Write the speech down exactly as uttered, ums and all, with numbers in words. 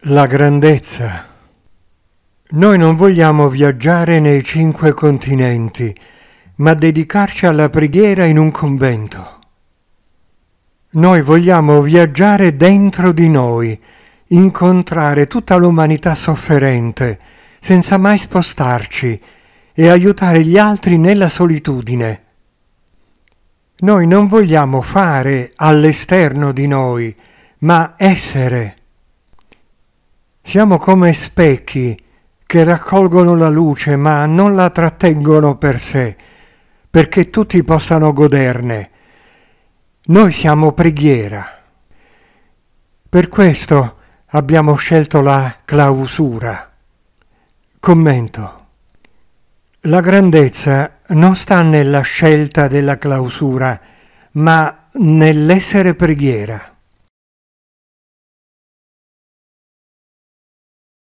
La grandezza. Noi non vogliamo viaggiare nei cinque continenti, ma dedicarci alla preghiera in un convento. Noi vogliamo viaggiare dentro di noi, incontrare tutta l'umanità sofferente, senza mai spostarci, e aiutare gli altri nella solitudine. Noi non vogliamo fare all'esterno di noi, ma essere. Siamo come specchi che raccolgono la luce ma non la trattengono per sé, perché tutti possano goderne. Noi siamo preghiera. Per questo abbiamo scelto la clausura. Commento. La grandezza non sta nella scelta della clausura, ma nell'essere preghiera.